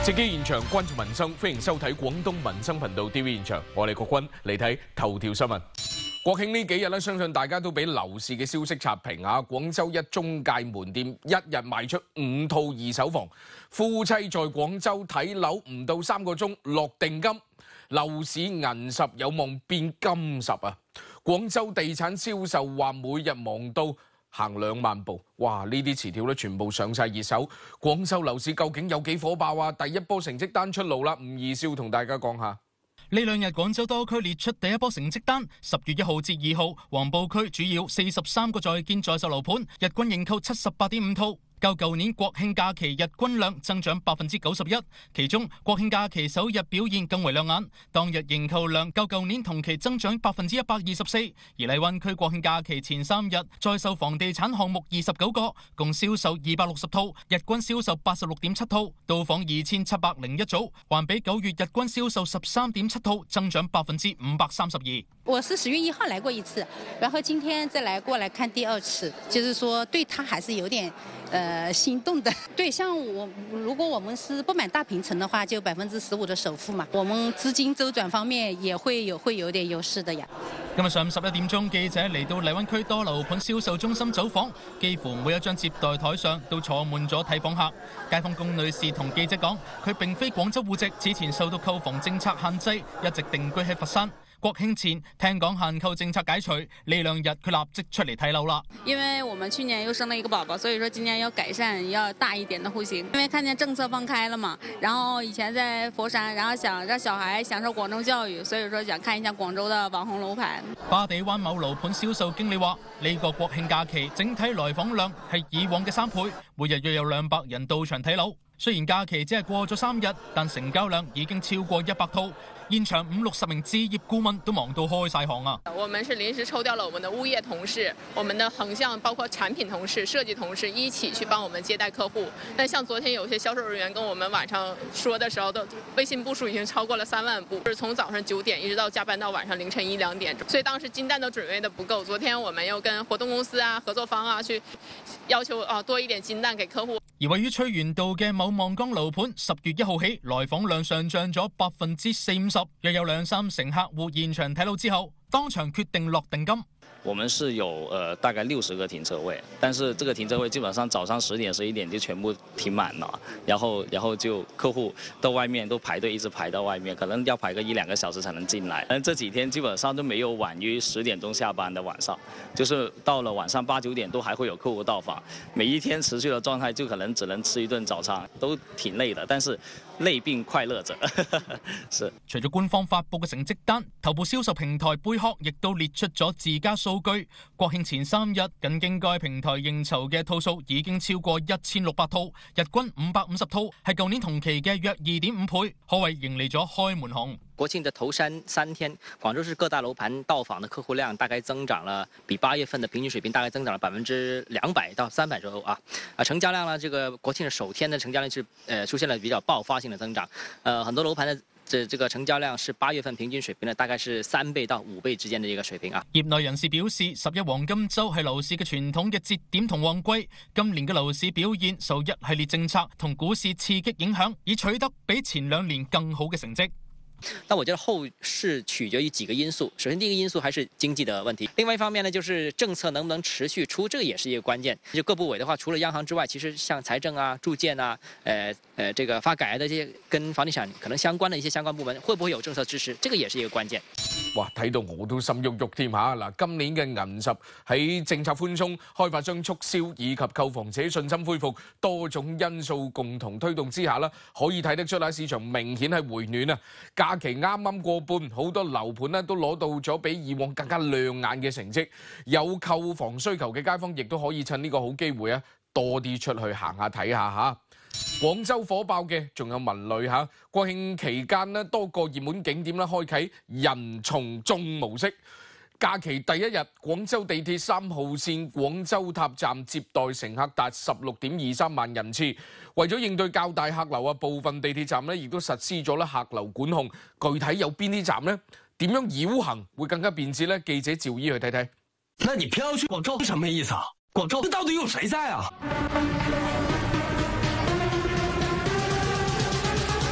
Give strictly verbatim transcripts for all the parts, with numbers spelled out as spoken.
直擊現場，關注民生，歡迎收睇廣東民生頻道 D V 現場。我係國軍嚟睇頭條新聞。國慶呢幾日咧，相信大家都俾樓市嘅消息刷屏啊！廣州一中介門店一日賣出五套二手房，夫妻在廣州睇樓唔到三個鐘落定金，樓市銀十有望變金十啊！廣州地產銷售話每日忙到行兩萬步，哇！呢啲詞條咧全部上晒熱搜。廣州樓市究竟有幾火爆啊？第一波成績單出爐啦，吳義少同大家講下。 呢兩日廣州多區列出第一波成績單，十月一號至二號，黃埔區主要四十三個在建在售樓盤，日均認購七十八點五套。較舊年國慶假期日均量增長百分之九十一，其中國慶假期首日表現更為亮眼，當日認購量較舊年同期增長百分之一百二十四。而荔灣區國慶假期前三日在售房地產項目二十九個，共銷售二百六十套，日均銷售八十六點七套，到訪二千七百零一組，還比九月日均銷售十三點七套，增長百分之五百三十二。 我是十月一號來過一次，然後今天再來過來看第二次，就是說對他還是有點呃心動的。對，像我如果我們是不買大平層的話，就百分之十五的首付嘛，我們資金周轉方面也會有會有點優勢的呀。 今日上午十一點鐘，記者嚟到荔灣區多樓盤銷售中心走訪，幾乎每一張接待台上都坐滿咗睇房客。街坊龔女士同記者講，佢並非廣州戶籍，之前受到購房政策限制，一直定居喺佛山。國慶前聽講限購政策解除，呢兩日佢立即出嚟睇樓啦。 因為我們去年又生了一個寶寶，所以說今年要改善，要大一點的戶型。因為看見政策放開了嘛，然後以前在佛山，然後想讓小孩享受廣州教育，所以說想看一下廣州的網紅樓盤。 巴地灣某樓盤銷售經理話：呢個國慶假期整體來訪量係以往嘅三倍，每日約有兩百人到場睇樓。雖然假期只係過咗三日，但成交量已經超過一百套。現場五六十名置業顧問都忙到開晒行啊！ 我們是臨時抽調了我們的物業同事、我們的橫向包括產品同事、設計同事一起去幫我們接待客戶。但像昨天有些銷售人員跟我們晚上說的時候，都微信步數已經超過了三萬步，就是從早上九點一直到加班到晚上凌晨一兩點鐘，所以當時金單都準備的不夠。昨天我們又跟活動公司啊、合作方啊去要求啊多一點金單給客戶。 而位於翠園道嘅某望崗樓盤，十月一號起來訪量上漲咗百分之四五十，約有兩三成客戶現場睇樓之後，當場決定落定金。 我們是有呃大概六十個停車位，但是這個停車位基本上早上十點十一點就全部停滿了，然後然後就客戶到外面都排隊，一直排到外面，可能要排個一兩個小時才能進來。但這幾天基本上都沒有晚於十點鐘下班的晚上，就是到了晚上八九點都還會有客戶到訪，每一天持續的狀態就可能只能吃一頓早餐，都挺累的，但是累並快樂着。是。 除咗官方發佈嘅成績單，頭部銷售平台貝殼亦都列出咗自家數據。國慶前三日，僅經該平台應酬嘅套數已經超過一千六百套，日均五百五十套，係舊年同期嘅約二點五倍，可謂迎嚟咗開門紅。 國慶的頭三三天，廣州市各大樓盤到訪的客戶量大概增長了，比八月份的平均水平大概增長了百分之兩百到三百左右啊。啊，成交量呢，這個國慶的首天的成交量是呃出現了比較爆發性的增長，呃，很多樓盤的這這個成交量是八月份平均水平呢，大概是三倍到五倍之間的一個水平啊。 業內人士表示，十一黃金週係樓市嘅傳統嘅節點同旺季，今年嘅樓市表現受一系列政策同股市刺激影響，以取得比前兩年更好嘅成績。 但我覺得後市取決於幾個因素，首先第一個因素還是經濟的問題，另外一方面呢，就是政策能不能持續出，這個也是一個關鍵。就各部委的話，除了央行之外，其實像財政啊、住建啊、呃呃這個發改啊的這些跟房地產可能相關的一些相關部門，會不會有政策支持，這個也是一個關鍵。 哇！睇到我都心喐喐添嚇嗱，今年嘅銀十喺政策寬鬆、開發商促銷以及購房者信心恢復多種因素共同推動之下啦，可以睇得出啦，市場明顯係回暖啊！假期啱啱過半，好多樓盤咧都攞到咗比以往更加亮眼嘅成績，有購房需求嘅街坊亦都可以趁呢個好機會啊，多啲出去行下睇下嚇。廣州火爆嘅仲有文旅嚇，國慶期間咧多個熱門景點咧開啟人從眾模式。假期第一日，廣州地鐵三號線廣州塔站接待乘客達十六點二三萬人次。為咗應對較大客流啊，部分地鐵站咧亦都實施咗咧客流管控。具體有邊啲站呢？點樣繞行會更加便捷呢？記者趙姨去睇睇。 那你偏要去廣州，什麼意思啊？廣州到底有誰在啊？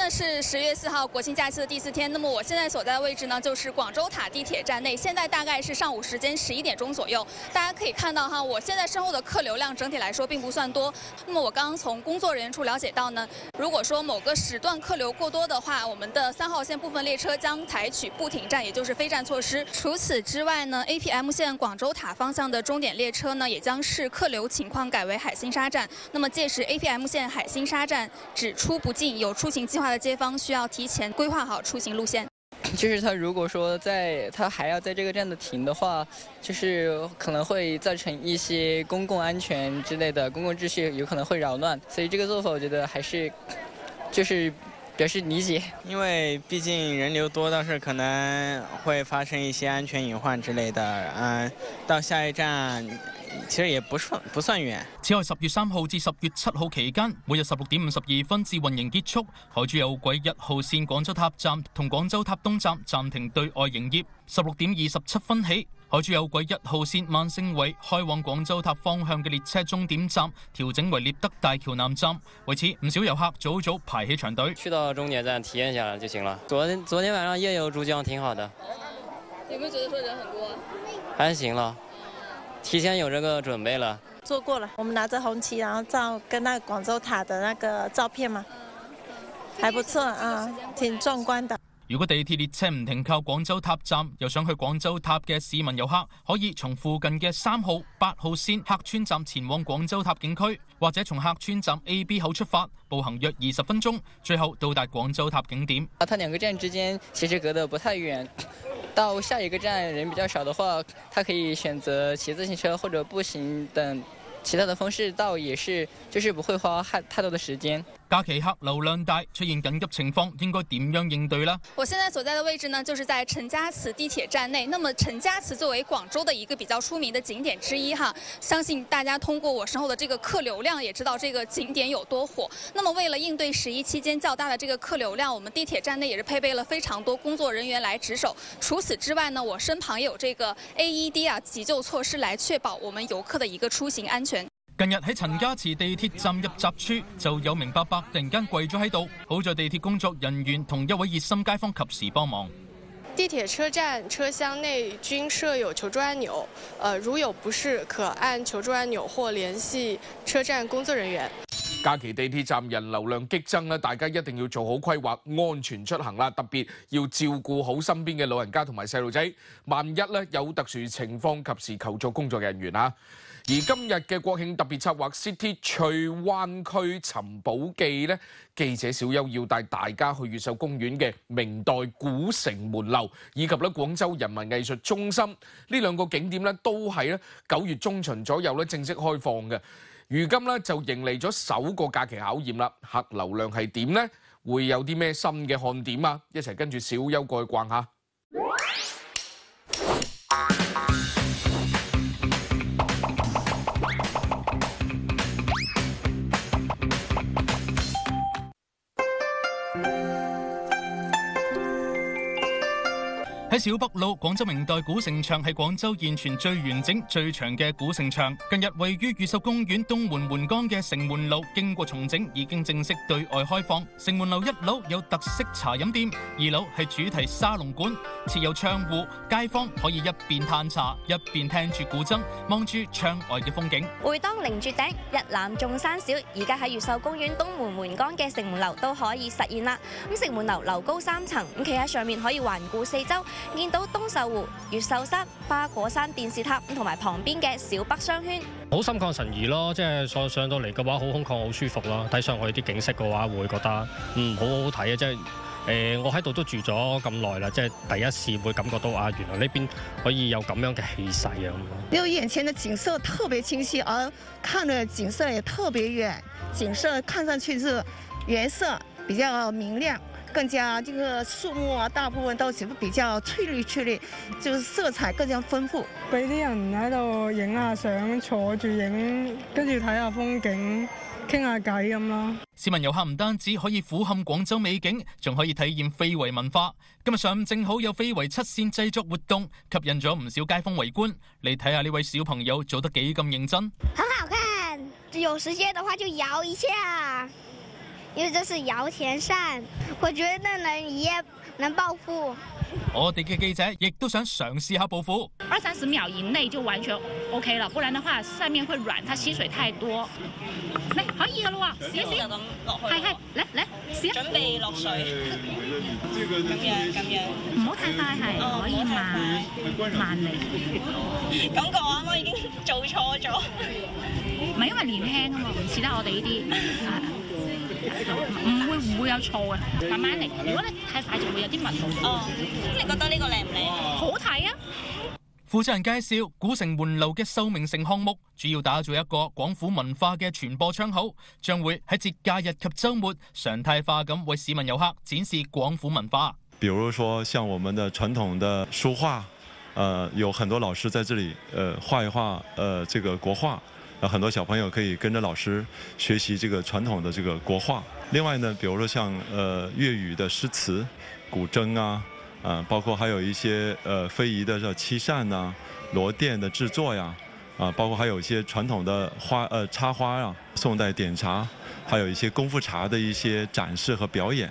呢是十月四號國慶假期的第四天，那麼我現在所在的位置呢就是廣州塔地鐵站內，現在大概是上午時間十一點鐘左右。大家可以看到哈，我現在身後的客流量整體來說並不算多。那麼我剛剛從工作人員處了解到呢，如果說某個時段客流過多的話，我們的三號線部分列車將採取不停站，也就是非站措施。除此之外呢 ，A P M 線廣州塔方向的終點列車呢，也將視客流情況改為海心沙站。那麼屆時 A P M 線海心沙站只出不進，有出行計劃的街坊需要提前規劃好出行路線。 就是他如果說在他還要在這個站的停的話，就是可能會造成一些公共安全之類的公共秩序有可能會擾亂，所以這個做法我覺得還是就是表示理解。 因為畢竟人流多，倒是可能會發生一些安全隱患之類的。嗯，到下一站其實也不算不算遠。 此外，十月三號至十月七號期間，每日十六點五十二分至運營結束，海珠有軌一號線廣州塔站同廣州塔東站暫停對外營業。十六點二十七分起，海珠有軌一號線萬勝圍開往廣州塔方向嘅列車終點站調整為獵德大橋南站。為此，唔少遊客早早排起長隊。 去到終點站體驗一下就行了。昨天昨天晚上夜遊珠江挺好的。 有沒有覺得說人很多？ 還行了，提前有這個準備了。 做過了，我們拿着紅旗，然後照跟那個廣州塔的那個照片嘛，還不錯啊，挺壯觀的。 如果地鐵列車唔停靠廣州塔站，又想去廣州塔嘅市民遊客，可以從附近嘅三號、八號線客村站前往廣州塔景區，或者從客村站 A、B 口出發，步行約二十分鐘，最後到達廣州塔景點。 它兩個站之間其實隔得不太遠，到下一個站人比較少的話，它可以選擇騎自行車或者步行等其他的方式到，也是就是不會花太多的時間。 假期客流量大，出現緊急情況，應該點樣應對呢？ 我現在所在的位置呢，就是在陳家祠地鐵站內。那麼陳家祠作為廣州的一個比較出名的景點之一哈，相信大家通過我身後的這個客流量，也知道這個景點有多火。那麼為了應對十一期間較大的這個客流量，我們地鐵站內也是配備了非常多工作人員來值守。除此之外呢，我身旁也有這個 A E D 啊急救措施來確保我們遊客的一個出行安全。 近日喺陳家祠地鐵站入閘處就有名伯伯突然間跪咗喺度，好在地鐵工作人員同一位熱心街坊及時幫忙。 地鐵車站車廂內均設有求助按鈕，呃，如有不適可按求助按鈕或聯繫車站工作人員。 假期地鐵站人流量激增咧，大家一定要做好規劃，安全出行啦。特別要照顧好身邊嘅老人家同埋細路仔，萬一咧有特殊情況，及時求助工作人員啊。而今日嘅國慶特別策劃 City 翠灣區尋寶記咧，記者小優要帶大家去越秀公園嘅明代古城門樓，以及咧廣州人民藝術中心呢兩個景點咧，都係咧九月中旬左右咧正式開放嘅。如今咧就迎嚟咗首個假期考驗啦，客流量係點呢？會有啲咩新嘅看點啊？一齊跟住小優過去逛下。 喺小北路廣州明代古城牆係廣州現存最完整、最長嘅古城牆。近日位於越秀公園東門門崗嘅城門樓經過重整，已經正式對外開放。城門樓一樓有特色茶飲店，二樓係主題沙龍館，設有窗戶，街坊可以一邊嘆茶，一邊聽住古箏，望住窗外嘅風景。 會當凌絕頂，一覽眾山小。而家喺越秀公園東門門崗嘅城門樓都可以實現啦。咁城門樓樓高三層，咁企喺上面可以環顧四周。見到東秀湖、越秀山、花果山電視塔同埋旁邊嘅小北商圈， 好心曠神怡咯，即係上上到嚟嘅話，好空曠、好舒服咯。睇上去啲景色嘅話，會覺得嗯好好睇啊！即係誒、呃，我喺度都住咗咁耐啦，即係第一次會感覺到啊，原來呢邊可以有咁樣嘅氣勢啊！ 因為眼前的景色特別清晰，而看的景色也特別遠，景色看上去是顏色比較明亮。更加這個樹木啊，大部分都是比較翠綠翠綠，就是色彩更加豐富。 俾啲人喺度影下相，坐住影，跟住睇下風景，傾下偈咁咯。 市民遊客唔單止可以俯瞰廣州美景，仲可以體驗非遺文化。今日上午正好有非遺七線製作活動，吸引咗唔少街坊圍觀。你睇下呢位小朋友做得幾咁認真， 很好看，有時間的話就搖一下。 因為這是搖田扇，我覺得能一夜能暴富。 我哋嘅記者亦都想嘗試下暴富， 二三十秒以內就完全 OK 了，不然的話上面會軟，它吸水太多。嚟可以噶啦喎，試一試。就咁落去。係係，嚟嚟試。準備落水。咁樣咁樣。唔好太快係，可以慢慢嚟。 感覺我啱啱已經做錯咗。 唔係因為年輕啊嘛，唔似得我哋呢啲。唔會唔會有錯嘅，慢慢嚟。如果你太快就會有啲問題。 哦，咁你覺得呢個靚唔靚？ 好睇啊！ 負責人介紹，古城門樓嘅秀明城項目主要打造一個廣府文化嘅傳播窗口，將會喺節假日及週末常態化咁為市民遊客展示廣府文化。 比如說，像我們的傳統的書畫，呃，有很多老師在這裡，呃，畫一畫，呃，這個國畫。呃，很多小朋友可以跟着老師學習這個傳統的這個國畫。另外呢，比如說像呃粵語的詩詞、古箏啊，啊、呃，包括還有一些呃非遺的這漆扇啊、螺鈿的製作呀，啊、呃，包括還有一些傳統的花呃插花啊、宋代點茶，還有一些功夫茶的一些展示和表演。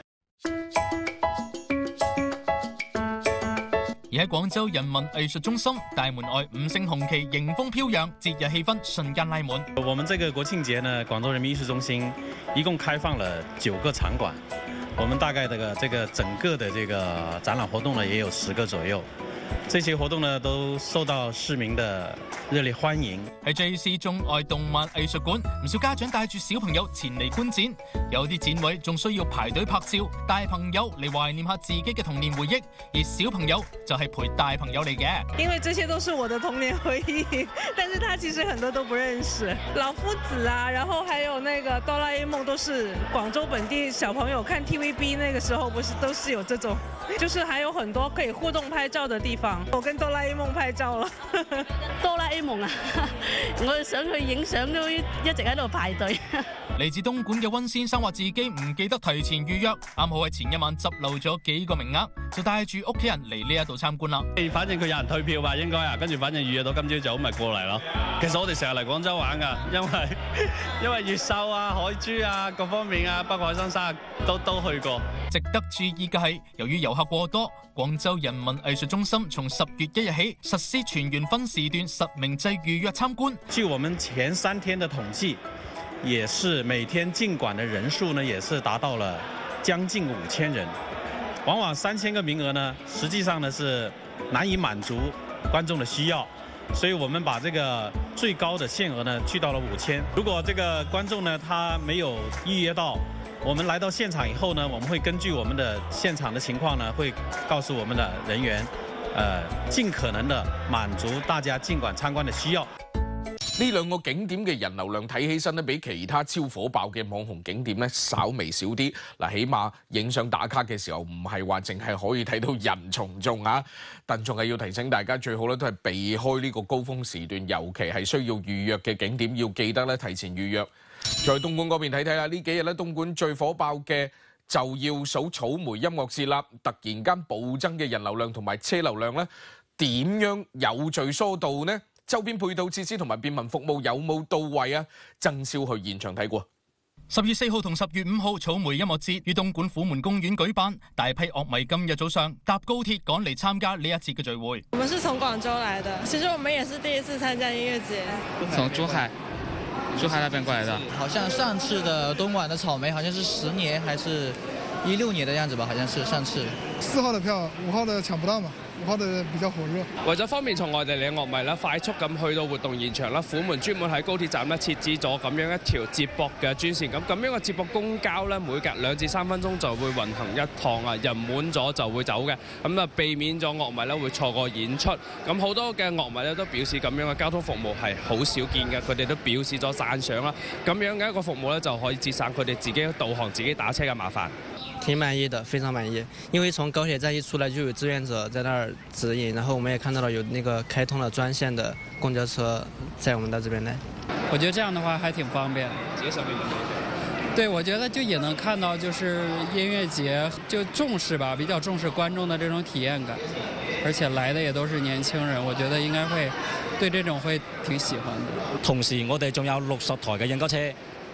而喺廣州人民藝術中心大門外五星紅旗迎風飄揚，節日氣氛瞬間拉滿。 我們這個國慶節呢，廣州人民藝術中心一共開放了九個場館，我們大概這個這個整個的這個展覽活動呢，也有十個左右。這些活動呢，都受到市民的熱烈歡迎。 喺 J C 中愛動漫藝術館，唔少家長帶住小朋友前嚟觀展，有啲展位仲需要排隊拍照，大朋友嚟懷念下自己嘅童年回憶，而小朋友就係陪大朋友嚟嘅。 因為這些都是我的童年回憶，但是他其實很多都不認識。老夫子啊，然後還有那個哆啦 A 夢，都是廣州本地小朋友看 T V B 那個時候，不是都是有這種，就是還有很多可以互動拍照的地方。我跟哆啦 A 夢拍照啦， 哆啦 A 夢啊，我想去影相都一直喺度排隊。 嚟自東莞嘅溫先生話自己唔記得提前預約，啱好喺前一晚執漏咗幾個名額，就帶住屋企人嚟呢一度參觀啦。 反正佢有人退票吧，應該啊，跟住反正預約到今朝早咪過嚟咯。其實我哋成日嚟廣州玩㗎，因為因為越秀啊、海珠啊各方面啊，北海新山都都去過。 值得注意嘅係，由於遊客過多，廣州人民藝術中心從十月一日起實施全員分時段實名制預約參觀。 據我們前三天的統計，也是每天進館的人數呢，也是達到了將近五千人。往往三千個名額呢，實際上呢是難以滿足觀眾的需要，所以我們把這個最高的限額呢去到了五千。如果這個觀眾呢他沒有預約到，我們來到現場以後呢，我們會根據我們的現場的情況呢，會告訴我們的人員，呃，盡可能的滿足大家進館參觀的需要。 呢兩個景點嘅人流量睇起身咧，比其他超火爆嘅網紅景點咧稍微少啲。嗱，起碼影相打卡嘅時候唔係話淨係可以睇到人從眾啊，但仲係要提醒大家最好咧都係避開呢個高峰時段，尤其係需要預約嘅景點，要記得咧提前預約。在東莞嗰邊睇睇啦，呢幾日咧東莞最火爆嘅就要數草莓音樂節啦，突然間暴增嘅人流量同埋車流量咧，點樣有序疏導呢？周邊配套設施同埋便民服務有冇到位啊？曾少去現場睇過。 十月四號同十月五號草莓音樂節於東莞虎門公園舉辦，大批樂迷今日早上搭高鐵趕嚟參加呢一次嘅聚會。 我們是從廣州來的，其實我們也是第一次參加音樂節。 從珠海，珠海那邊過來的。 好像上次的東莞的草莓好像是十年還是一六年的樣子吧，好像是上次。 四號的票，五號的搶不到嘛。五號的比較火熱。 為咗方便從外地嚟嘅樂迷啦，快速咁去到活動現場啦，虎門專門喺高鐵站咧設置咗咁樣一條接駁嘅專線。咁咁樣嘅接駁公交咧，每隔兩至三分鐘就會運行一趟啊，人滿咗就會走嘅。咁啊，避免咗樂迷咧會錯過演出。咁好多嘅樂迷咧都表示咁樣嘅交通服務係好少見嘅，佢哋都表示咗讚賞啦。咁樣嘅一個服務咧就可以節省佢哋自己導航、自己打車嘅麻煩。 挺滿意的，非常滿意。因為從高鐵站一出來就有志願者在那兒指引，然後我們也看到了有那個開通了專線的公交車在我們到這邊來。 我覺得這樣的話還挺方便。 節省運動。 對，我覺得就也能看到，就是音樂節就重視吧，比較重視觀眾的這種體驗感，而且來的也都是年輕人，我覺得應該會對這種會挺喜歡的。 同時，我哋仲有六十台嘅應急車。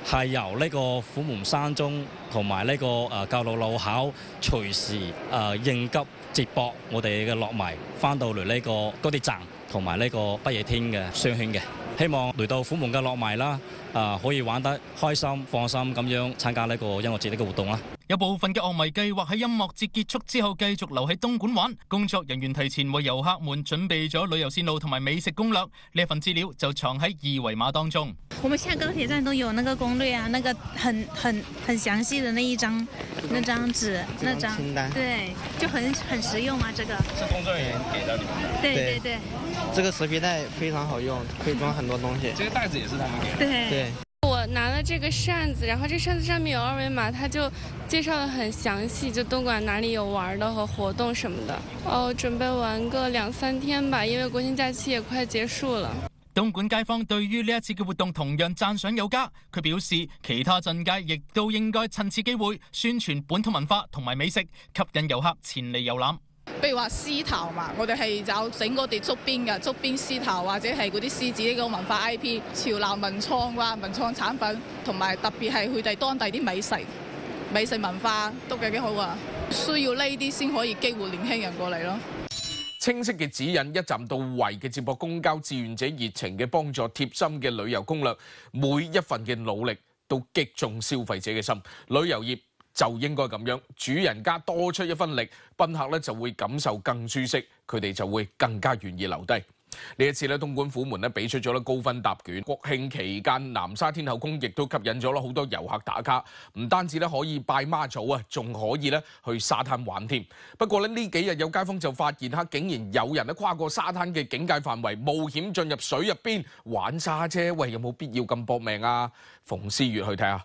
係由呢個虎門山中同埋呢個誒教路路口隨時誒應急接駁我哋嘅樂迷翻到嚟呢個高鐵站同埋呢個不夜天嘅商圈嘅。希望嚟到虎門嘅樂迷啦，啊可以玩得開心、放心咁樣參加呢個音樂節呢個活動啦。 有部分嘅樂迷計劃喺音樂節結束之後繼續留喺東莞玩，工作人員提前為遊客們準備咗旅遊線路同埋美食攻略，呢份資料就藏喺二維碼當中。 我們下高鐵站都有那個攻略啊，那個很很很詳細的那一張那張紙，那張清單， 對，就很很實用啊，這個。 是工作人員給到你們的。 對對對。 這個蛇皮袋非常好用，可以裝很多東西。 這個袋子也是他們給的。 對。 對。 我拿了這個扇子，然後這扇子上面有二維碼，它就介紹得很詳細，就東莞哪裡有玩的和活動什麼的。哦，準備玩個兩三天吧，因為國慶假期也快結束了。 東莞街坊對於呢一次嘅活動同樣讚賞有加，佢表示其他鎮街亦都應該趁此機會宣傳本土文化同埋美食，吸引遊客前嚟遊覽。 譬如話獅頭嘛，我哋係有整嗰啲竹邊嘅竹邊獅頭，或者係嗰啲獅子呢個文化 I P， 潮流文創哇，文創產品，同埋特別係佢哋當地啲美食、美食文化都幾幾好啊！需要呢啲先可以激活年輕人過嚟咯。 清晰嘅指引，一站到位嘅接駁公交，志願者熱情嘅幫助，貼心嘅旅遊攻略，每一份嘅努力都擊中消費者嘅心。旅遊業就應該咁樣，主人家多出一分力，賓客咧就會感受更舒適，佢哋就會更加願意留低。呢一次咧，東莞虎門咧俾出咗咧高分答卷。國慶期間，南沙天后宮亦都吸引咗啦好多遊客打卡，唔單止咧可以拜媽祖啊，仲可以咧去沙灘玩添。不過咧呢幾日有街坊就發現嚇，竟然有人咧跨過沙灘嘅警戒範圍，冒險進入水入邊玩沙啫。喂，有冇必要咁搏命啊？馮思月去睇下。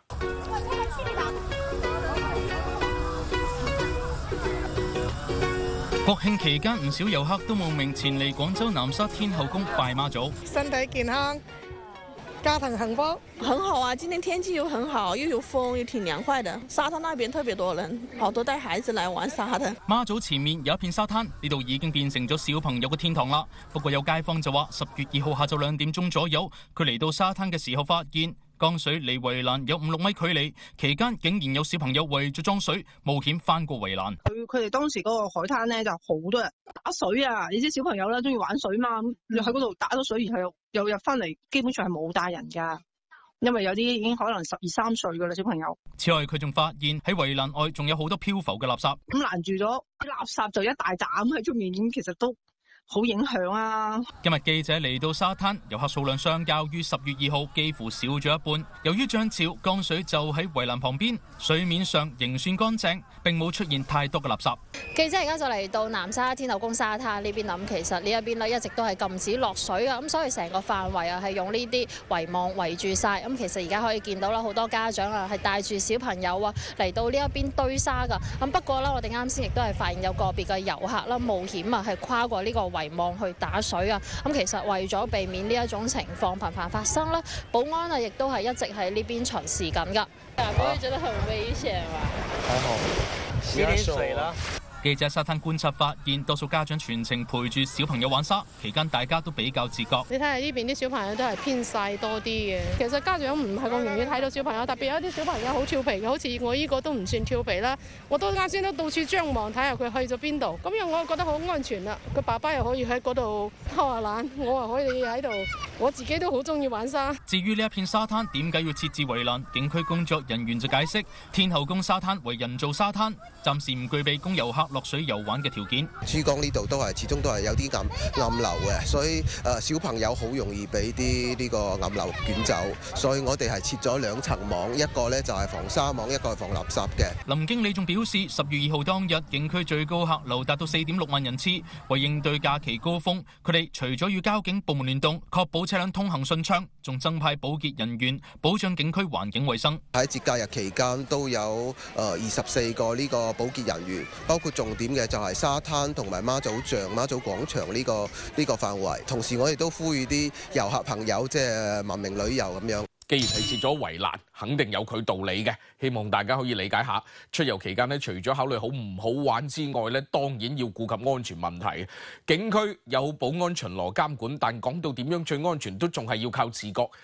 國慶期間，唔少遊客都慕名前嚟廣州南沙天后宮拜媽祖， 身體健康，家庭幸福， 很好啊！今天天氣又很好，又有風，又挺涼快的。沙灘那邊特別多人，好多帶孩子來玩沙灘。 媽祖前面有一片沙灘，呢度已經變成咗小朋友嘅天堂啦。不過有街坊就話，十月二號下晝兩點鐘左右，佢嚟到沙灘嘅時候發現江水離圍欄有五六米距離，期間竟然有小朋友為咗裝水冒險翻過圍欄。 佢佢哋當時嗰個海灘咧就好多人打水啊！你知小朋友咧中意玩水嘛，又喺嗰度打咗水，然後又又入翻嚟，基本上係冇帶人㗎，因為有啲已經可能十二三歲㗎啦小朋友。 此外，佢仲發現喺圍欄外仲有好多漂浮嘅垃圾， 咁攔住咗啲垃圾就一大膽喺出面，咁其實都好影響啊！ 今日記者嚟到沙灘，遊客數量相較於十月二號幾乎少咗一半。由於漲潮，江水就喺圍欄旁邊，水面上仍算乾淨，並冇出現太多嘅垃圾。 記者而家就嚟到南沙天后宮沙灘呢邊諗，其實呢一邊咧一直都係禁止落水啊，咁所以成個範圍啊係用呢啲圍網圍住晒。咁其實而家可以見到啦，好多家長啊係帶住小朋友啊嚟到呢一邊堆沙㗎。咁不過咧，我哋啱先亦都係發現有個別嘅遊客啦冒險啊係跨過呢個圍網去打水啊！咁其實為咗避免呢一種情況頻繁發生啦，保安啊亦都係一直喺呢邊巡視緊㗎。不會覺得很危險嘛？ 還好，洗下手啦。 記者沙灘觀察發現，多數家長全程陪住小朋友玩沙，期間大家都比較自覺。 你睇下呢邊啲小朋友都係偏細多啲嘅，其實家長唔係咁容易睇到小朋友，特別有啲小朋友好調皮嘅，好似我呢個都唔算調皮啦。我都啱先都到處張望睇下佢去咗邊度，咁樣我覺得好安全啦。佢爸爸又可以喺嗰度偷下懶，我又可以喺度，我自己都好中意玩沙。 至於呢一片沙灘點解要設置圍欄，景區工作人員就解釋，天后宮沙灘為人造沙灘，暫時唔具備供遊客落水遊玩嘅條件。 珠江呢度都係始終都係有啲暗暗流嘅，所以誒小朋友好容易俾啲呢個暗流捲走，所以我哋係設咗兩層網，一個呢就係防沙網，一個係防垃圾嘅。 林經理仲表示，十月二號當日景區最高客流達到四點六萬人次，為應對假期高峰，佢哋除咗與交警部門聯動，確保車輛通行順暢，仲增派保潔人員保障景區環境衛生。 喺節假日期間都有誒二十四個呢個保潔人員，包括重點嘅就係沙灘同埋媽祖像、媽祖廣場呢個呢個範圍。同時我哋都呼籲啲遊客朋友即係文明旅遊咁樣。 既然係設咗圍欄，肯定有佢道理嘅，希望大家可以理解下。出遊期間咧，除咗考慮好唔好玩之外咧，當然要顧及安全問題。景區有保安巡邏監管，但講到點樣最安全，都仲係要靠自覺。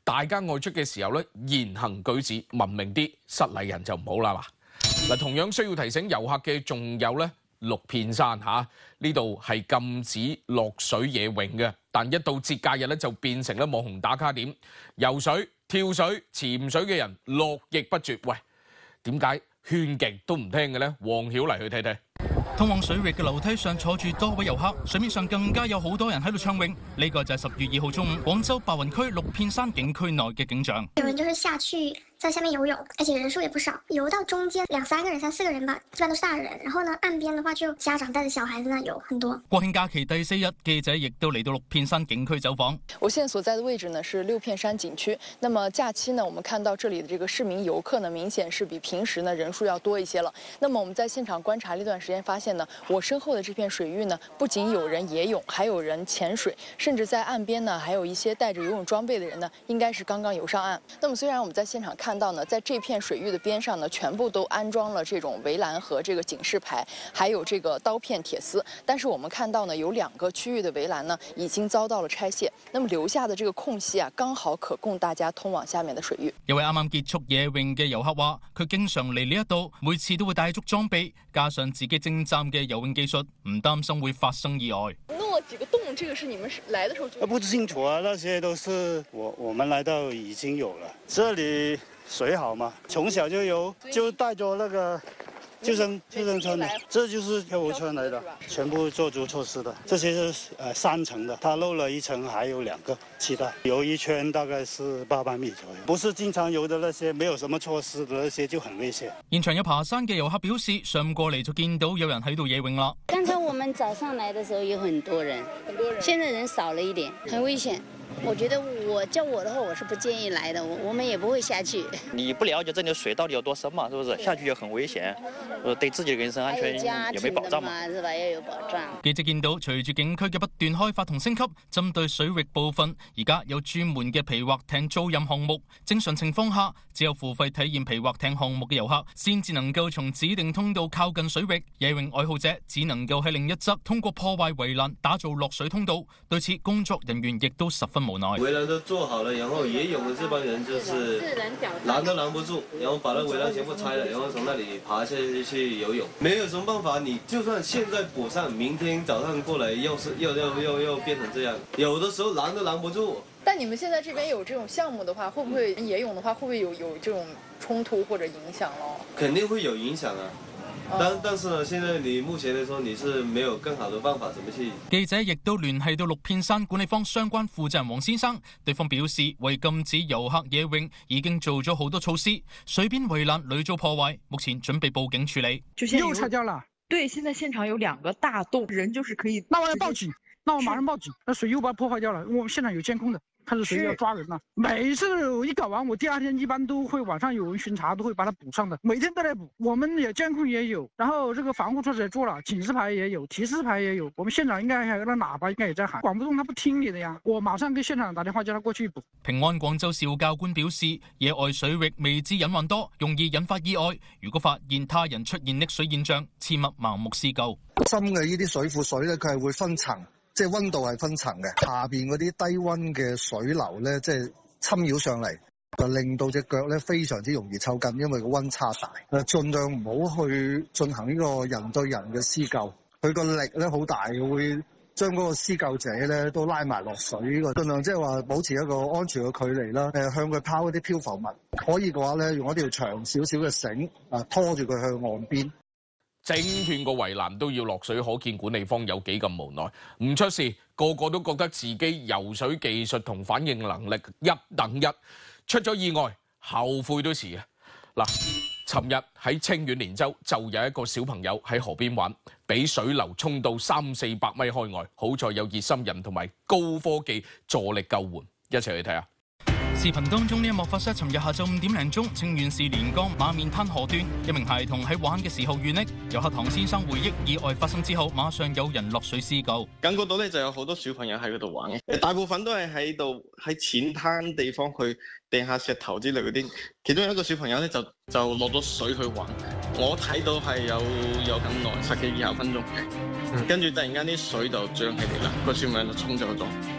大家外出嘅時候咧，言行舉止文明啲，失禮人就唔好啦嘛。嗱，同樣需要提醒遊客嘅仲有咧六片山嚇，呢度係禁止落水野泳嘅，但一到節假日咧就變成咧網紅打卡點，游水、跳水、潛水嘅人絡繹不絕。喂，點解勸極都唔聽嘅咧？黃曉嚟去睇睇。 通往水域嘅樓梯上坐住多位遊客，水面上更加有好多人喺度暢泳。呢個就係十月二號中午廣州白雲區六片山景區內嘅景象。 有人就是下去在下面游泳，而且人數也不少，游到中間兩三個人、三四個人吧，基本都是大人。然後呢，岸邊的話就家長帶着小孩子呢有很多。 國慶假期第四日，記者亦都嚟到六片山景區走訪。 我現在所在的位置呢是六片山景區。那麼假期呢，我們看到這裡的這個市民遊客呢，明顯是比平時呢人數要多一些了。那麼我們在現場觀察了一段時間，發現呢，我身後的這片水域呢，不僅有人野泳，還有人潛水，甚至在岸邊呢，還有一些帶着游泳裝備的人呢，應該是剛剛游上岸。那麼雖然我們在現場看到呢，在這片水域的邊上呢，全部都安裝了這種圍欄和這個警示牌，還有這個刀片鐵絲，但是我們看到呢，有兩個區域的圍欄呢，已經遭到了拆卸，那麼留下的這個空隙啊，剛好可供大家通往下面的水域。 有位啱啱結束野泳嘅遊客話，佢經常嚟呢一度，每次都會帶足裝備，加上自己精湛嘅游泳技術，唔擔心會發生意外。 弄了幾個洞，這個是你們來的時候就？ 不清楚啊，那些都是我我們來到已經有了。這裡水好嘛，從小就游，就帶着那個救生救生圈的，這就是救護圈來的，全部做足措施的。這些是呃三層的，它漏了一層，還有兩個氣袋。游一圈大概是八百米左右，不是經常游的那些，沒有什麼措施的那些就很危險。 現場有爬山嘅遊客表示，上過嚟就見到有人喺度野泳啦。 剛才我們早上來的時候有很多人，很多人，現在人少了一點，很危險。我覺得我叫我的話，我是不建議來的，我我們也不會下去。 你不了解這裡的水到底有多深嘛，是不是？下去也很危險，呃，對自己的人身安全有沒有保障嘛？ 是吧？要有保障。 記者見到，隨住景區嘅不斷開發同升級，針對水域部分，而家有專門嘅皮劃艇租賃項目。正常情況下，只有付費體驗皮劃艇項目嘅遊客，先至能夠從指定通道靠近水域。野泳愛好者只能夠喺另一側通過破壞圍欄打造落水通道。對此，工作人員亦都十分無奈。 圍欄都做好了，然後野泳的這幫人就是攔都攔不住，然後把那圍欄全部拆了，然後從那裡爬下去去游泳。沒有什麼辦法，你就算現在補上，明天早上過來又是又又又又變成這樣，有的時候攔都攔不住。 但你們現在這邊有這種項目的話，會不會野泳的話，會不會有有這種衝突或者影響咯？ 肯定會有影響啊。但但是呢，現在你目前來說，你是沒有更好的辦法，怎麼去？ 記者亦都聯繫到六片山管理方相關負責人黃先生，對方表示為禁止遊客野泳，已經做咗好多措施，水邊圍欄屢遭破壞，目前準備報警處理。 又拆掉了？對，現在現場有兩個大洞，人就是可以。 那我要報警，那我馬上報警。那水又把它破壞掉了，我們現場有監控的。看是誰要抓人了。每次一搞完，我第二天一般都會晚上有人巡查，都會把它補上的。每天都來補，我們也監控也有，然後這個防護措施也做了，警示牌也有，提示牌也有。我們現場應該還有那喇叭應該也在喊，管不動他不聽你的呀。我馬上給現場打電話叫他過去補。 平安廣州少教官表示，野外水域未知隱患多，容易引發意外。如果發現他人出現溺水現象，切勿盲目施救。 深嘅呢啲水庫水咧，佢係會分層。即係溫度係分層嘅，下邊嗰啲低溫嘅水流咧，即係侵擾上嚟，就令到隻腳咧非常之容易抽筋，因為個溫差大。誒，盡量唔好去進行呢個人對人嘅施救，佢個力咧好大，會將嗰個施救者咧都拉埋落水。呢個盡量即係話保持一個安全嘅距離啦。誒，向佢拋一啲漂浮物，可以嘅話咧，用一條長少少嘅繩啊拖住佢向岸邊。 整斷個圍欄都要落水，可見管理方有幾咁無奈。唔出事，個個都覺得自己游水技術同反應能力一等一，出咗意外後悔都遲啊！嗱，尋日喺清遠連州就有一個小朋友喺河邊玩，俾水流沖到三四百米開外，好在有熱心人同埋高科技助力救援，一齊去睇下。 視頻當中呢一幕發生尋日下晝五點零鐘，清遠市連江馬面灘河端，一名孩童喺玩嘅時候遇溺。遊客唐先生回憶意外發生之後，馬上有人落水施救。 感覺到咧就有好多小朋友喺嗰度玩嘅，大部分都係喺度喺淺灘地方去掟下石頭之類嗰啲。其中有一個小朋友咧就就落咗水去玩，我睇到係有有咁耐十幾二十分鐘嘅，跟住突然間啲水就漲起嚟啦，個小朋友就衝咗咗。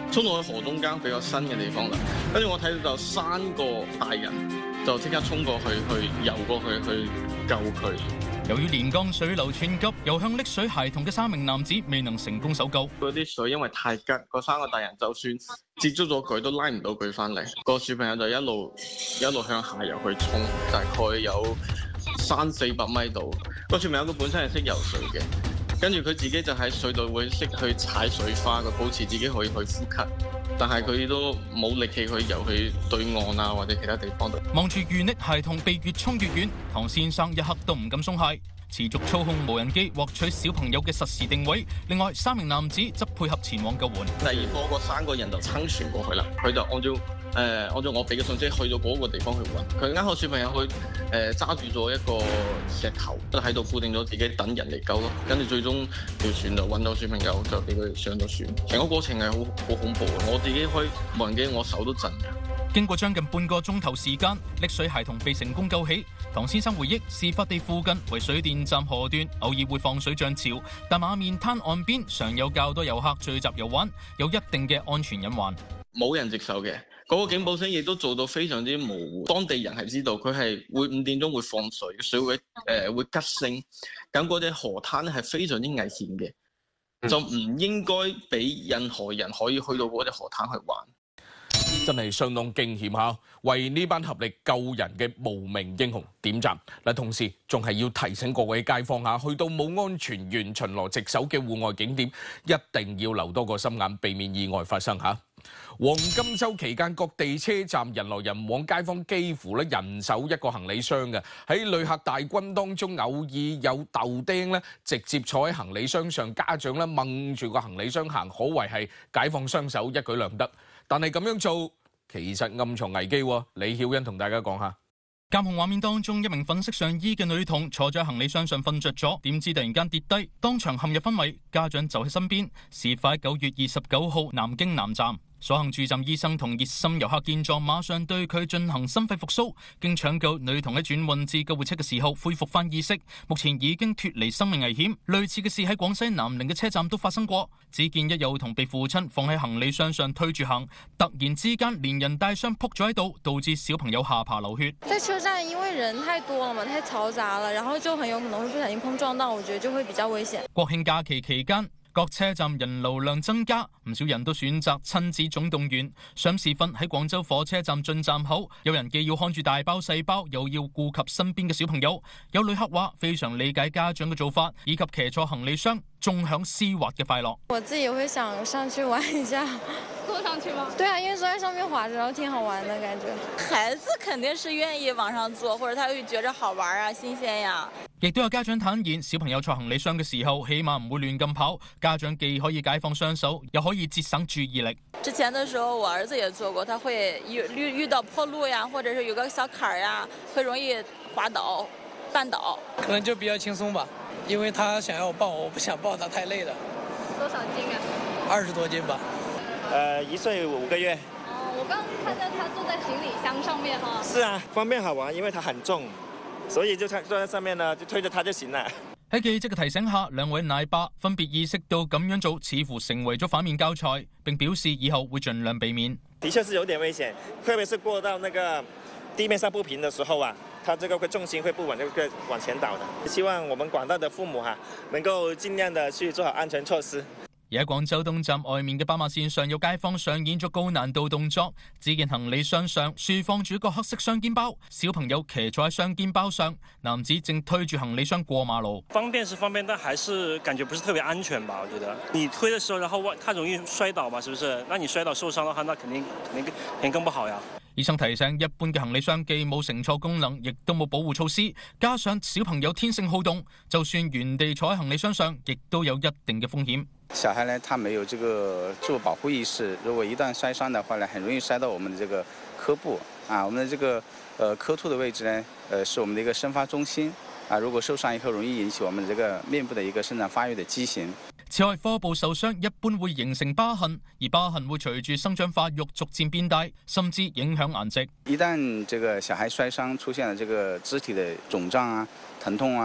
衝到去河中間比較新嘅地方啦。跟住我睇到就三個大人就即刻衝過去去游過去去救佢。 由於連江水流湍急，游向溺水孩童嘅三名男子未能成功搜救。 嗰啲水因為太急，嗰三個大人就算接觸咗佢都拉唔到佢翻嚟。個小朋友就一路一路向下游去衝，大概有三四百米度。個小朋友佢本身係識游水嘅，跟住佢自己就喺水度會識去踩水花，佢保持自己可以去呼吸。但係佢都冇力氣去游去對岸啊，或者其他地方度。 望住遇溺孩童被越衝越遠，唐先生一刻都唔敢鬆懈，持續操控無人機獲取小朋友嘅實時定位。另外三名男子則配合前往救援。 第二波嗰三個人就撐船過去啦，佢就按照誒、呃、按照我俾嘅信息去到嗰個地方去揾。佢啱好小朋友去誒揸住咗一個石頭，就喺度固定咗自己等人嚟救咯。跟住最終條船就揾到小朋友，就俾佢上咗船。成個過程係好好恐怖嘅，我自己開無人機，我手都震嘅。 經過將近半個鐘頭時間，溺水孩童被成功救起。唐先生回憶，事發地附近為水電站河段，偶爾會放水漲潮，但馬面灘岸邊常有較多遊客聚集遊玩，有一定嘅安全隱患。 冇人接受嘅，嗰、那個警報聲亦都做到非常之模糊。當地人係知道佢係會五點鐘會放水，水會誒、呃、會急升，咁嗰隻河灘咧係非常之危險嘅，嗯、就唔應該俾任何人可以去到嗰隻河灘去玩。 真係相當驚險嚇，為呢班合力救人嘅無名英雄點讚。嗱，同時仲係要提醒各位街坊嚇，去到冇安全員巡邏值守嘅戶外景點，一定要留多個心眼，避免意外發生嚇。黃金週期間，各地車站人來人往，街坊幾乎咧人手一個行李箱嘅。喺旅客大軍當中，偶爾有豆釘咧，直接坐喺行李箱上，家長咧掹住個行李箱行，可謂係解放雙手，一舉兩得。但係咁樣做，其實暗藏危機喎。李曉欣同大家講下。 監控畫面當中，一名粉色上衣嘅女童坐咗喺行李箱上瞓着咗，點知突然間跌低，當場陷入昏迷，家長就喺身邊。事發喺九月二十九號南京南站。所幸駐站醫生同熱心遊客見狀，馬上對佢進行心肺復甦。經搶救，女童喺轉運至救護車嘅時候恢復翻意識，目前已經脫離生命危險。類似嘅事喺廣西南寧嘅車站都發生過。只見一幼童被父親放喺行李箱上推住行，突然之間連人帶箱撲咗喺度，導致小朋友下巴流血。 在車站因為人太多了嘛，太嘈雜了，然後就很有可能會不小心碰撞到，我覺得就會比較危險。 國慶假期期間，各車站人流量增加，唔少人都選擇親子總動員。上時分喺廣州火車站進站口，有人既要看住大包細包，又要顧及身邊嘅小朋友。有旅客話非常理解家長嘅做法，以及騎坐行李箱縱享絲滑嘅快樂。 我自己會想上去玩一下， 坐上去嗎？ 對啊，因為坐在上面滑着，然後挺好玩的感覺。 孩子肯定是願意往上坐，或者他會覺得好玩啊、新鮮呀。 亦都有家長坦言，小朋友坐行李箱嘅時候，起碼唔會亂咁跑。家長既可以解放雙手，又可以節省注意力。 之前的時候，我兒子也做過，他會遇遇遇到坡路呀，或者是有個小坎兒呀，會容易滑倒、絆倒。 可能就比較輕鬆吧，因為他想要抱，我不想抱他，太累了。 多少斤啊？ 二十多斤吧。 呃，一歲五個月。哦，我剛看到他坐在行李箱上面哈。是啊，方便好玩，因為它很重。所以就坐在上面呢，就推着他就行了。 喺記者嘅提醒下，兩位奶爸分別意識到咁樣做似乎成為咗反面教材，並表示以後會盡量避免。 的確是有點危險，特別是過到那個地面上不平的時候啊，它這個會重心會不穩，就會往前倒的。希望我們廣大的父母哈、啊，能夠盡量的去做好安全措施。 而喺廣州東站外面嘅斑馬線上，有街坊上演咗高難度動作。只見行李箱上豎放住一個黑色雙肩包，小朋友騎坐喺雙肩包上，男子正推住行李箱過馬路。 方便是方便，但還是感覺不是特別安全吧？我覺得你推的時候，然後他容易摔倒嘛，是不是？那你摔倒受傷的話，那肯定肯定肯定更不好呀。 醫生提醒，一般嘅行李箱既冇乘坐功能，亦都冇保護措施，加上小朋友天性好動，就算原地坐喺行李箱上，亦都有一定嘅風險。 小孩呢，他沒有這個自我保護意識，如果一旦摔傷的話呢，很容易摔到我們的這個頜部啊，我們的這個呃頜突的位置呢，呃是我們的一個生發中心啊，如果受傷以後，容易引起我們這個面部的一個生長發育的畸形。 此外，頜部受傷一般會形成疤痕，而疤痕會隨住生長發育逐漸變大，甚至影響顏值。 一旦這個小孩摔傷出現了這個肢體的腫脹啊、疼痛啊，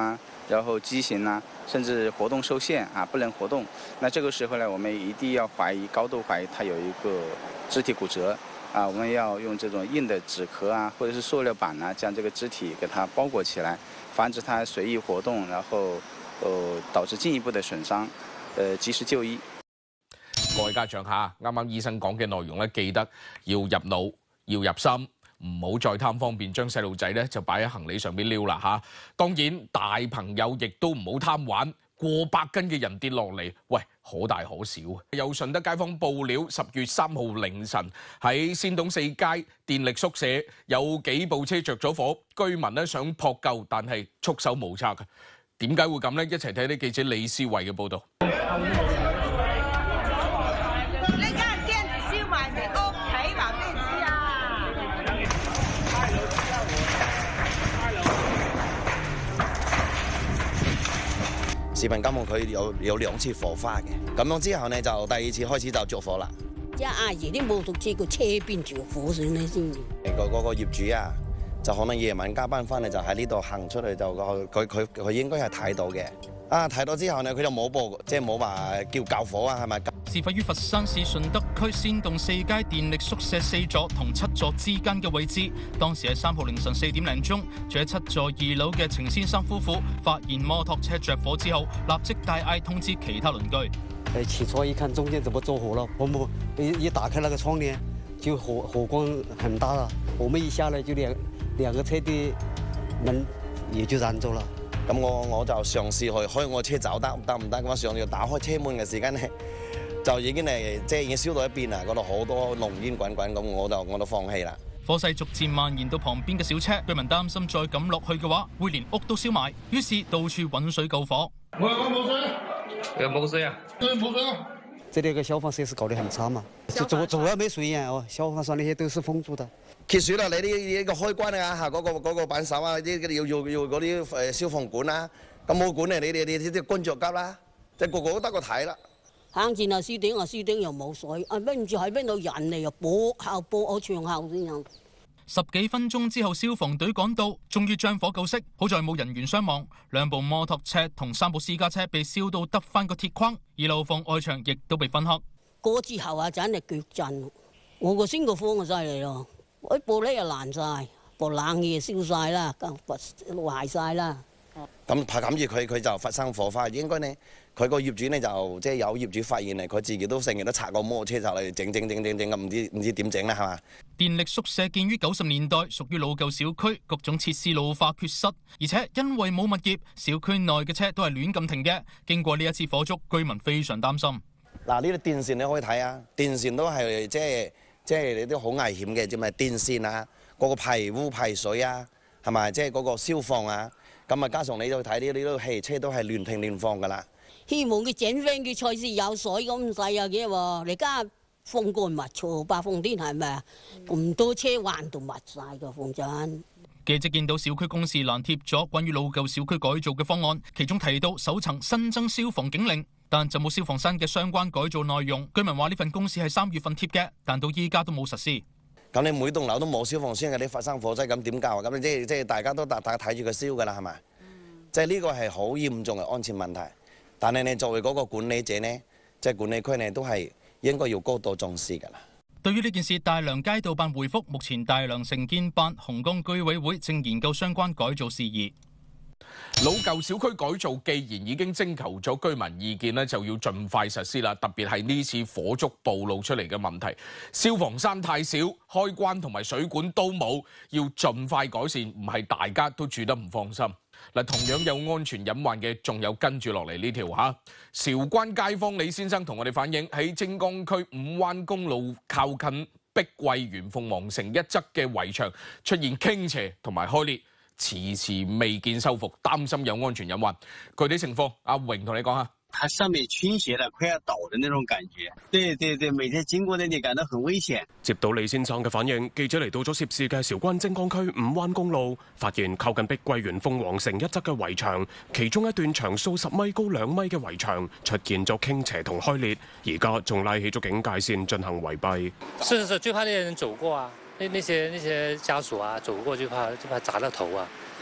然後畸形啊，甚至活動受限啊，不能活動。那這個時候呢，我們一定要懷疑，高度懷疑它有一個肢體骨折啊，我們要用這種硬的紙殼啊，或者是塑料板啊，將這個肢體給它包裹起來，防止它隨意活動，然後呃導致進一步的損傷，呃及時就醫。 各位家長嚇，啱啱醫生講嘅內容咧，記得要入腦，要入心。唔好再貪方便，將細路仔咧就擺喺行李上邊撩啦嚇。當然大朋友亦都唔好貪玩，過百斤嘅人跌落嚟，喂，可大可小。有順德街坊報料，十月三號凌晨喺仙洞四街電力宿舍有幾部車着咗火，居民咧想撲救，但係束手無策嘅。點解會咁呢？一齊睇啲記者李思慧嘅報導。 視頻監控佢有有兩次火花嘅，咁樣之後呢，就第二次開始就着火啦。 即係阿爺啲摩托車個車邊着火上嚟先。 個嗰個業主啊，就可能夜晚加班翻嚟就喺呢度行出嚟，就佢佢佢應該係睇到嘅。啊，睇到之後呢，佢就冇報，即係冇話叫救火啊，係咪？ 事發於佛山市順德區仙洞四街電力宿舍四座同七座之間嘅位置。當時喺三號凌晨四點零鐘，住喺七座二樓嘅程先生夫婦發現摩托車着火之後，立即大嗌通知其他鄰居。 誒，起床一看中間怎麼着火了，我們一一打開那個窗簾，就火火光很大啦。我們一下來就兩兩個車的門也就燃咗啦。 咁我我就嘗試去開我車走得得唔得？咁我上要打開車門嘅時間咧，就已經係即係已經燒到一邊啦，嗰度好多濃煙滾滾，咁我就我就放棄啦。 火勢逐漸蔓延到旁邊嘅小車，居民擔心再咁落去嘅話，會連屋都燒埋，於是到處揾水救火。 我講冇水，有冇水啊？對，冇水啊！這裡個消防設施搞得很差嘛，主主要沒水源哦，消防栓那些都是封住的。 揭水啦！你呢呢個開關啊，嚇嗰個嗰個扳手啊，啲要要要嗰啲誒消防管啊，咁冇管啊，你哋你啲軍着急啦，即係個個都得個睇啦。 行前啊，樹頂啊，樹頂又冇水，啊跟住喺邊度人嚟又播後播我牆後先有。 十幾分鐘之後，消防隊趕到，終於將火救熄。好在冇人員傷亡，兩部摩托車同三部私家車被燒到得翻個鐵框，而樓房外牆亦都被燻黑。 過之後啊，真係腳震，我個先個方就犀利咯。啲玻璃又爛晒，部冷氣燒晒啦，咁壞晒啦。 咁怕咁住佢佢就發生火花，應該呢，佢個業主呢，就即係有業主發現嚟，佢自己都成日都拆個摩托車就嚟整整整整整咁，唔知唔知點整啦，係嘛？ 電力宿舍建於九十年代，屬於老舊小區，各種設施老化缺失，而且因為冇物業，小區內嘅車都係亂咁停嘅。經過呢一次火燭，居民非常擔心。 嗱，呢啲電線你可以睇啊，電線都係即係。即係你都好危險嘅，即係電線啊，嗰個排污排水啊，係咪？即係嗰個消防啊，咁啊加上你都睇呢啲汽車都係亂停亂放㗎啦。 希望佢整翻佢賽事有水咁細啊嘅喎，你家風乾物燥，八風天係咪啊？咁多車環到密晒個風陣。 記者見到小區公示欄貼咗關於老舊小區改造嘅方案，其中提到首層新增消防警令，但就冇消防栓嘅相關改造內容。居民話呢份公示係三月份貼嘅，但到依家都冇實施。 咁你每棟樓都冇消防栓嘅，你發生火災咁點救啊？咁你即係即係大家都大大睇住佢燒㗎啦，係咪？即係呢個係好嚴重嘅安全問題。但係你作為嗰個管理者呢，即係管理區呢，都係應該要高度重視㗎啦。 對於呢件事，大良街道辦回覆，目前大良城建辦紅崗居委會正研究相關改造事宜。老舊小區改造既然已經徵求咗居民意見咧，就要盡快實施啦。特別係呢次火燭暴露出嚟嘅問題，消防栓太少，開關同埋水管都冇，要盡快改善，唔係大家都住得唔放心。嗱，同樣有安全隱患嘅，仲有跟住落嚟呢條嚇。韶關街坊李先生同我哋反映，喺精江區五灣公路靠近碧桂園鳳凰城一側嘅圍牆出現傾斜同埋開裂，遲遲未見修復，擔心有安全隱患。具體情況，阿榮同你講下。 它上面傾斜了，快要倒的那種感覺。對對對，每天經過那裡感到很危險。 接到李先生嘅反應，記者嚟到咗涉事嘅韶關精江區五灣公路，發現靠近碧桂園鳳凰城一側嘅圍牆，其中一段長數十米、高兩米嘅圍牆出現咗傾斜同開裂，而家仲拉起咗警戒線進行圍蔽。 是是是，最怕那些人走過啊，那那些那些家屬啊走過就怕就怕砸到頭啊。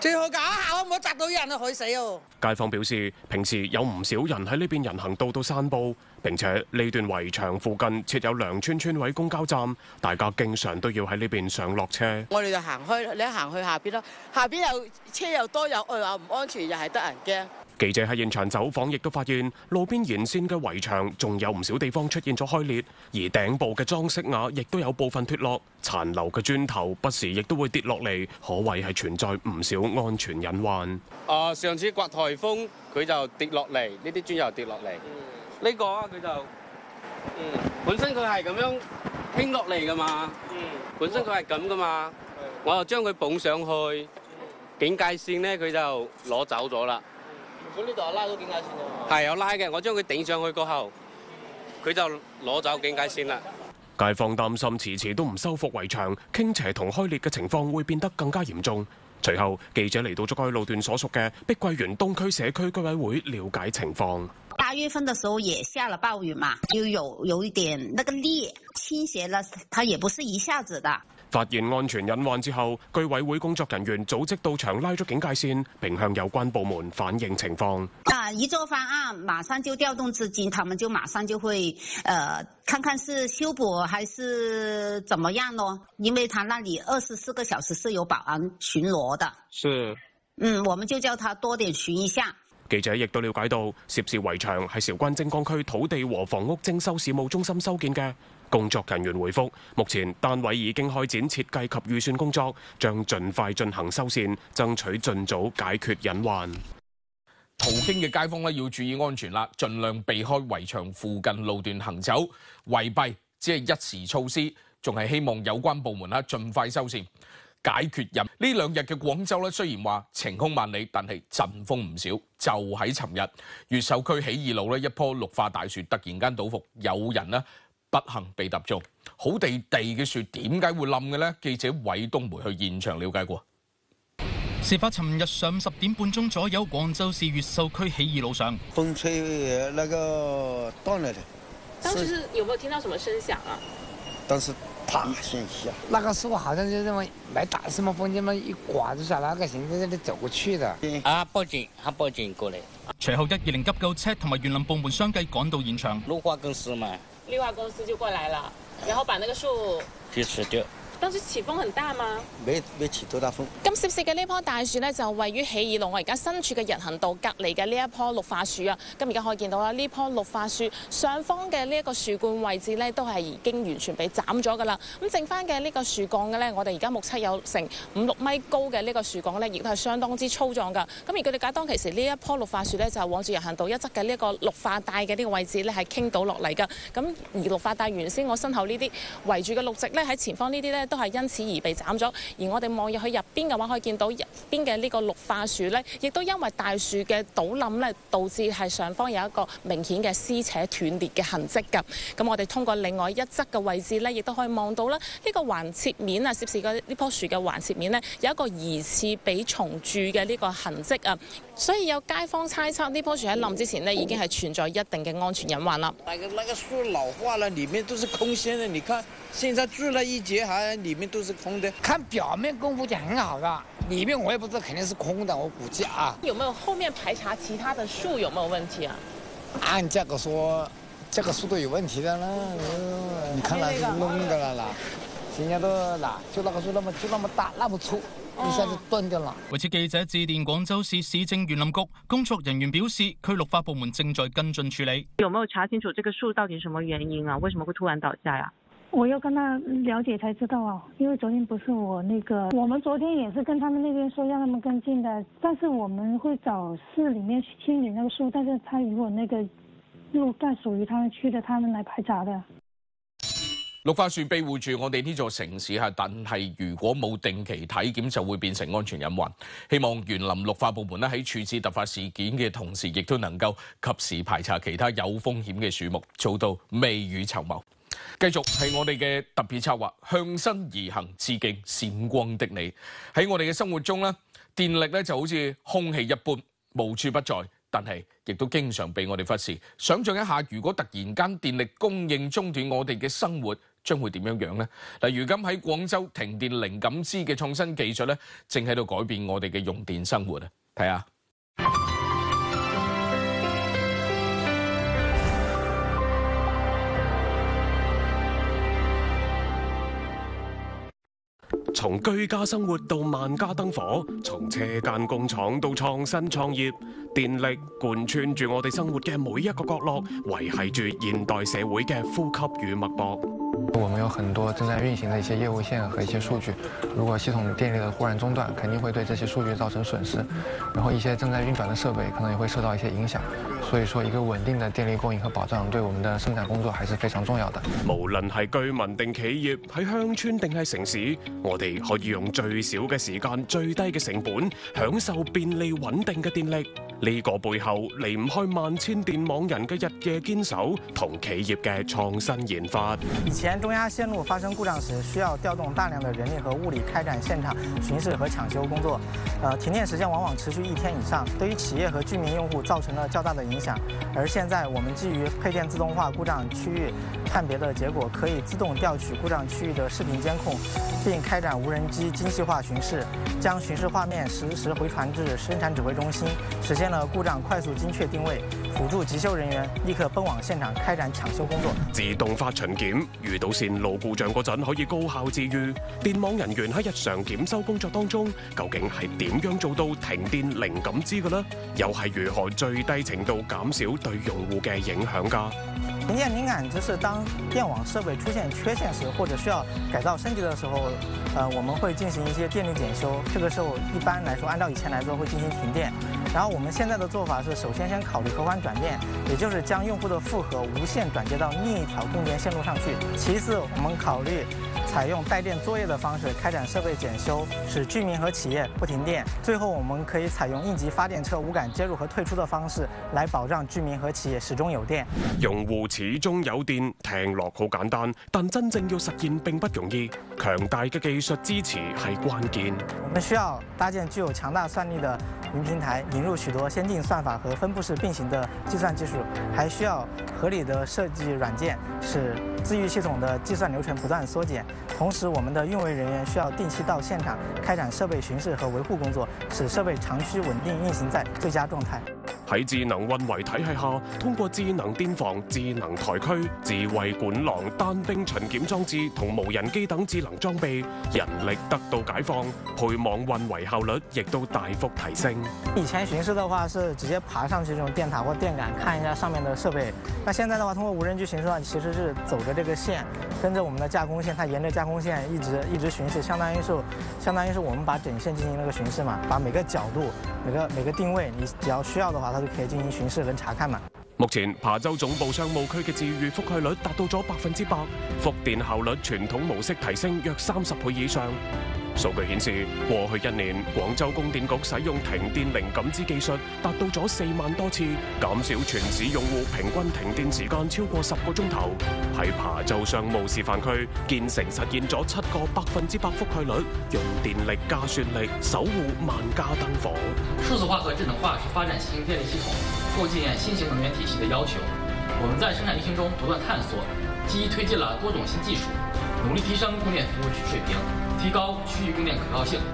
最好搞下，唔好砸到人啊，害死哦！ 街坊表示，平時有唔少人喺呢邊人行道度散步，並且呢段圍牆附近設有梁村村委公交站，大家經常都要喺呢邊上落車。 我哋就行開，你一行去下邊啦，下邊又車又多又又話唔安全，又係得人驚。 記者喺現場走訪，亦都發現路邊沿線嘅圍牆仲有唔少地方出現咗開裂，而頂部嘅裝飾瓦亦都有部分脫落，殘留嘅磚頭不時亦都會跌落嚟，可謂係存在唔少安全隱患。 啊！上次刮颱風佢就跌落嚟，呢啲磚又跌落嚟。呢、嗯、個啊佢就嗯本身佢係咁樣傾落嚟噶嘛，嗯、本身佢係咁噶嘛，嗯、我就將佢捧上去，警戒線咧佢就攞走咗啦。佢呢度有拉到警戒線啊？係有拉嘅，我將佢頂上去過後，佢就攞走警戒線啦。 街坊擔心遲遲都唔修復圍牆，傾斜同開裂嘅情況會變得更加嚴重。隨後，記者嚟到咗該路段所屬嘅碧桂園東區社區居委會了解情況。 八月份的時候也下了暴雨嘛，就有有一點那個裂傾斜了，它也不是一下子的。 發現安全隱患之後，居委會工作人員組織到場拉咗警戒線，並向有關部門反映情況。 啊，一做方案，馬上就調動資金，他們就馬上就會，呃，看看是修補還是怎麼樣咯。因為他那裡二十四個小時是有保安巡邏的。是。嗯，我們就叫他多點巡一下。 記者亦都了解到，涉事圍牆係韶關精江區土地和房屋徵收事務中心修建嘅。工作人員回覆，目前單位已經開展設計及預算工作，將盡快進行修繕，爭取盡早解決隱患。 途經嘅街坊咧要注意安全啦，盡量避開圍牆附近路段行走，圍蔽只係一時措施，仲係希望有關部門啦盡快修繕解決隱。呢兩日嘅廣州咧雖然話晴空萬里，但係陣風唔少。就喺尋日，越秀區起義路咧一棵綠化大樹突然間倒伏，有人咧不幸被揼中，好地地嘅樹點解會冧嘅呢？記者韋東梅去現場了解過。 事發尋日上午十點半鐘左右，廣州市越秀區起義路上， 風吹那個斷了的。 當時是有沒有聽到什麼聲響啊？ 當時啪一聲響， 那個樹好像就這麼沒打什麼風，這麼一刮就下那個行在這裡走過去的。 啊，報警，他報警過嚟。 隨後一二零急救車同埋園林部門相繼趕到現場。 綠化公司嘛。綠化公司就過來了，然後把那個樹去除掉。當時起風很大嗎？ 沒沒起多大風。 咁涉事嘅呢棵大樹呢，就位於起義路我而家身處嘅人行道隔離嘅呢一棵綠化樹啊。咁而家可以見到啦，呢棵綠化樹上方嘅呢一個樹冠位置呢，都係已經完全被斬咗噶啦。咁剩翻嘅呢個樹幹嘅呢，我哋而家目測有成五六米高嘅呢個樹幹呢，亦都係相當之粗壯噶。咁而據了解，當其時呢一棵綠化樹呢，就往住人行道一側嘅呢個綠化帶嘅呢個位置呢，係傾倒落嚟噶。咁而綠化帶原先我身後呢啲圍住嘅綠植呢，喺前方呢啲呢，都係因此而被斬咗，而我哋望入去入邊嘅話，可以見到入邊嘅呢個綠化樹呢，亦都因為大樹嘅倒冧呢，導致係上方有一個明顯嘅撕扯斷裂嘅痕跡㗎。咁我哋通過另外一側嘅位置呢，亦都可以望到啦，呢個橫切面啊，涉事嘅呢棵樹嘅橫切面呢，有一個疑似被蟲蛀嘅呢個痕跡啊。所以有街坊猜測呢棵樹喺冧之前呢，已經係存在一定嘅安全隱患啦。 那個那個樹老化了，裡面都是空心的，你看現在蛀了一截，還裡面都是空的。看表面功夫就很好的，裡面我也不知道，肯定是空的，我估計啊。 有沒有後面排查其他的樹有沒有問題啊？ 按這個說，這個樹都有問題的啦。你看那是弄的了啦，現在都嗱，就那個樹那麼就那麼大，那麼粗。一下就斷掉了。 為此，記者致電廣州市市政園林局工作人員表示，區綠化部門正在跟進處理。 有沒有查清楚這個樹到底什麼原因啊？為什麼會突然倒下呀？ 我要跟他了解才知道啊，因為昨天不是我那個，我們昨天也是跟他們那邊說讓他們跟進的，但是我們會找市裡面去清理那個樹，但是他如果那個路段屬於他們區的，他們來排查的。 綠化樹庇護住我哋呢座城市嚇，但係如果冇定期體檢，就會變成安全隱患。希望園林綠化部門咧喺處置突發事件嘅同時，亦都能夠及時排查其他有風險嘅樹木，做到未雨綢繆。繼續係我哋嘅特別策劃，向新而行，致敬閃光的你。喺我哋嘅生活中咧，電力咧就好似空氣一般，無處不在。但係亦都經常被我哋忽視。想像一下，如果突然間電力供應中斷，我哋嘅生活將會點樣樣呢？嗱，如今喺廣州停電零感知嘅創新技術咧，正喺度改變我哋嘅用電生活啊！睇下。 從居家生活到萬家燈火，從車間工廠到創新創業，電力貫穿住我哋生活嘅每一個角落，維繫住現代社會嘅呼吸與脈搏。 我們有很多正在運行的一些業務線和一些數據，如果系統電力的忽然中斷，肯定會對這些數據造成損失，然後一些正在運轉的設備可能也會受到一些影響。所以說，一個穩定的電力供應和保障對我們的生產工作還是非常重要的。 無論係居民定企業，喺鄉村定係城市，我哋可以用最少嘅時間、最低嘅成本，享受便利穩定嘅電力。呢個背後離唔開萬千電網人嘅日夜堅守同企業嘅創新研發。 以前中壓線路發生故障時，需要調動大量的人力和物力開展現場巡視和搶修工作，呃，停電時間往往持續一天以上，對於企業和居民用戶造成了較大的影響。而現在我們基於配電自動化故障區域判別的結果，可以自動調取故障區域的視頻監控，並開展無人機精細化巡視，將巡視畫面實時回傳至生產指揮中心，實現了故障快速精確定位，輔助急修人員立刻奔往現場開展搶修工作。 自動化巡檢，遇到線路故障嗰陣可以高效治癒。電網人員喺日常檢修工作當中，究竟係點樣做到停電零感知嘅呢？又係如何最低程度減少對用戶嘅影響㗎？ 停電敏感就是當電網設備出現缺陷時，或者需要改造升級的時候，呃，我們會進行一些電力檢修。這個時候一般來說，按照以前來說會進行停電。然後我們現在的做法是，首先先考慮和緩轉電，也就是將用戶的負荷無線轉接到另一條供電線路上去。其次，我們考慮採用帶電作業的方式開展設備檢修，使居民和企業不停電。最後，我們可以採用應急發電車無感接入和退出的方式，來保障居民和企業始終有電。 用戶始終有電，聽落好簡單，但真正要實現並不容易。強大嘅技術支持係關鍵。 我們需要搭建具有強大算力的雲平台，引入許多先進算法和分布式並行的計算技術，還需要合理的設計軟件，使治癒系統的計算流程不斷縮減。同時，我們的運維人員需要定期到現場開展設備巡視和維護工作，使設備長期穩定運行在最佳狀態。 喺智能運維體系下，通過智能電房、智能台區、智慧管廊、單兵巡檢裝置同無人機等智能裝備，人力得到解放，配網運維效率亦都大幅提升。 以前巡視的話是直接爬上去這種電塔或電桿看一下上面的設備，那現在的話通過無人機巡視的話，其實是走着這個線，跟着我們的架空線，它沿着架空線一直一直巡視，相當於是相當於是我們把整線進行那個巡視嘛，把每個角度、每個每個定位，你只要需要的話，它就可以進行巡視跟查看嘛。 目前琶洲總部商務區嘅治癒覆蓋率達到咗百分之百，復電效率傳統模式提升約三十倍以上。數據顯示，過去一年廣州供電局使用停電零感知技術達到咗四萬多次，減少全市用戶平均停電時間超過十個鐘頭。喺琶洲商務示範區，建成實現咗七個百分之百覆蓋率，用電力加算力，守護萬家燈火。 數字化和智能化是發展新型電力系統、構建新型能源體系的要求。我們在生產運行中不斷探索，積極推進了多種新技術，努力提升供電服務水平，提高區域供電可靠性。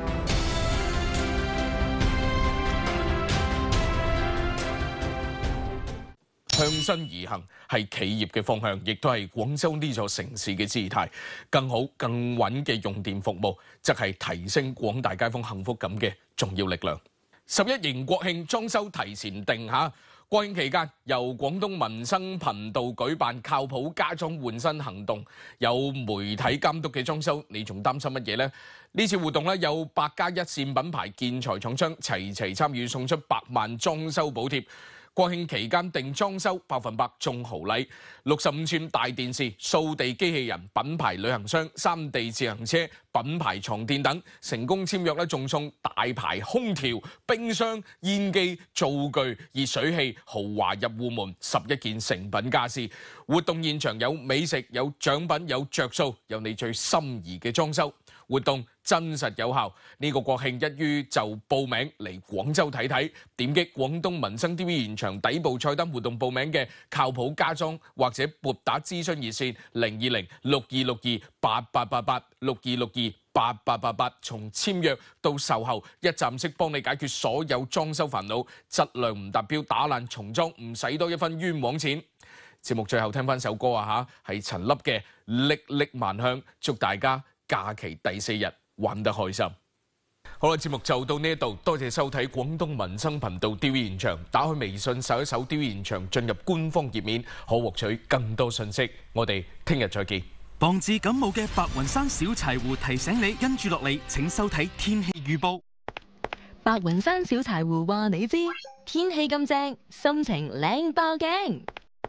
向新而行係企業嘅方向，亦都係廣州呢座城市嘅姿態。更好、更穩嘅用電服務，則係提升廣大街坊幸福感嘅重要力量。十一迎國慶裝修提前定下。國慶期間，由廣東民生頻道舉辦靠譜家裝換新行動，有媒體監督嘅裝修，你仲擔心乜嘢呢？呢次活動咧，有百家一線品牌建材廠商齊齊參與，送出百萬裝修補貼。國慶期間定裝修百分百中豪禮，六十五寸大電視、掃地機器人、品牌旅行箱、三地自行車、品牌床墊等，成功簽約咧，仲送大牌空調、冰箱、煙機、灶具、熱水器、豪華入戶門十一件成品家私。活動現場有美食、有獎品、有着數，有你最心儀嘅裝修。 活動真實有效。呢、這個國慶一於就報名嚟廣州睇睇，點擊廣東民生 T V 現場底部菜單活動報名嘅靠譜家裝，或者撥打諮詢熱線零二零六二六二八八八八六二六二八八八八，從簽約到售後一站式幫你解決所有裝修煩惱，質量唔達標打爛重裝唔使多一分冤枉錢。節目最後聽翻首歌啊嚇，係陳粒嘅《歷歷萬鄉》，祝大家假期第四日玩得開心。好啦，節目就到呢一度，多謝收睇廣東民生頻道 D V 現場。打開微信搜一搜 D V 現場，進入官方頁面，可獲取更多信息。我哋聽日再見。 防治感冒嘅白雲山小柴胡提醒你，跟住落嚟請收睇天氣預報。 白雲山小柴胡話你知，天氣咁正，心情靚爆鏡。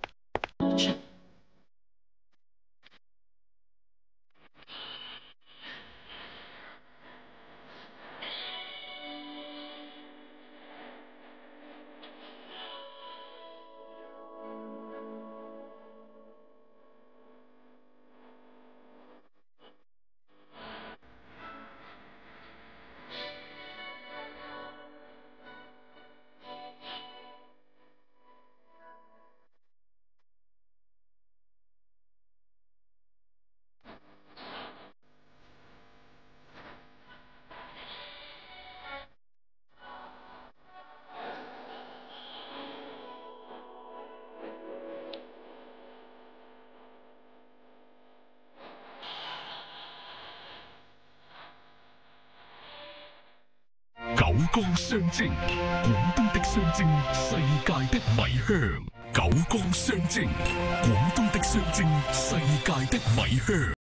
九江雙蒸，廣東的雙蒸，世界的米香。九江雙蒸，廣東的雙蒸，世界的米香。